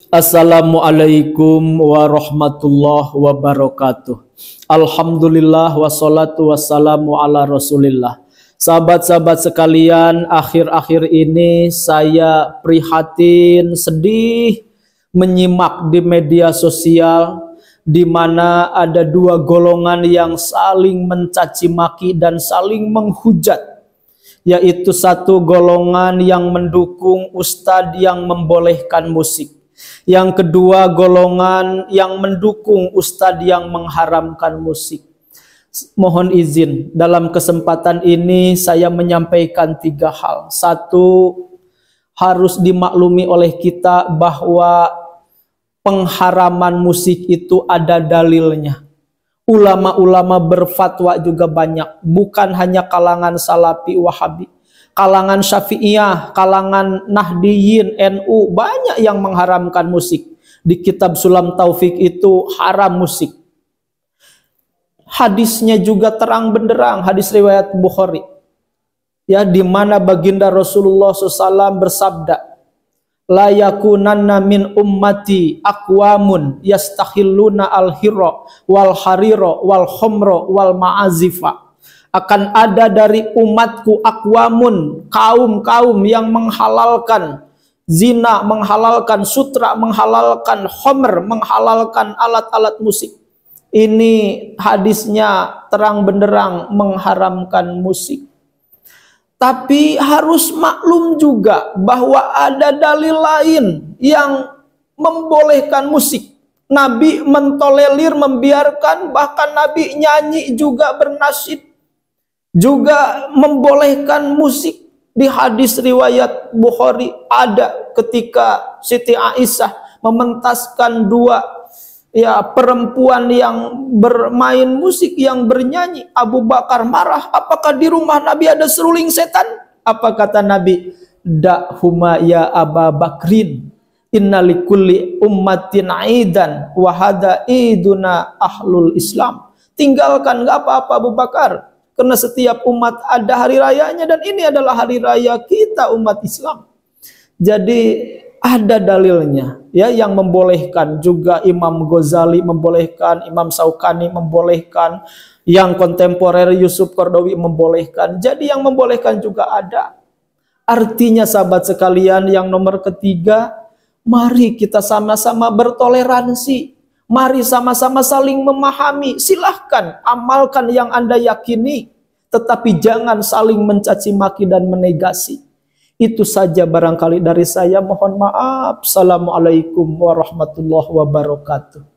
Assalamualaikum warahmatullahi wabarakatuh. Alhamdulillah wassalatu wassalamu ala rasulillah. Sahabat-sahabat sekalian, akhir-akhir ini saya prihatin, sedih menyimak di media sosial di mana ada dua golongan yang saling mencaci maki dan saling menghujat, yaitu satu golongan yang mendukung ustadz yang membolehkan musik, yang kedua golongan yang mendukung ustadz yang mengharamkan musik. Mohon izin dalam kesempatan ini saya menyampaikan tiga hal. Satu, harus dimaklumi oleh kita bahwa pengharaman musik itu ada dalilnya. Ulama-ulama berfatwa juga banyak, bukan hanya kalangan Salafi Wahabi, kalangan Syafi'iyah, kalangan Nahdiyin, NU, banyak yang mengharamkan musik. Di kitab Sulam Taufik itu haram musik. Hadisnya juga terang benderang, hadis riwayat Bukhari, ya, di mana baginda Rasulullah SAW bersabda, la yakunanna min ummati aqwamun yastakhilluna al-hirra wal harira wal khomra wal ma'azifa. Akan ada dari umatku aqwamun, kaum-kaum yang menghalalkan zina, menghalalkan sutra, menghalalkan khomer, menghalalkan alat-alat musik. Ini hadisnya terang benderang mengharamkan musik. Tapi harus maklum juga bahwa ada dalil lain yang membolehkan musik. Nabi mentolerir, membiarkan, bahkan Nabi nyanyi juga, bernasyid, juga membolehkan musik. Di hadis riwayat Bukhari ada ketika Siti Aisyah mementaskan dua perempuan yang bermain musik, yang bernyanyi. Abu Bakar marah, apakah di rumah Nabi ada seruling setan? Apa kata Nabi? Da'huma ya Aba Bakrin, innalikulli ummatin aidan wahada iduna ahlul Islam. Tinggalkan, gak apa-apa Abu Bakar, karena setiap umat ada hari rayanya, dan ini adalah hari raya kita umat Islam. Jadi ada dalilnya, ya, yang membolehkan. Juga Imam Ghazali membolehkan, Imam Syaukani membolehkan, yang kontemporer Yusuf Qaradawi membolehkan. Jadi yang membolehkan juga ada. Artinya sahabat sekalian, yang nomor ketiga, mari kita sama-sama bertoleransi. Mari sama-sama saling memahami. Silahkan amalkan yang Anda yakini, tetapi jangan saling mencaci maki dan menegasi. Itu saja barangkali dari saya. Mohon maaf. Assalamualaikum warahmatullahi wabarakatuh.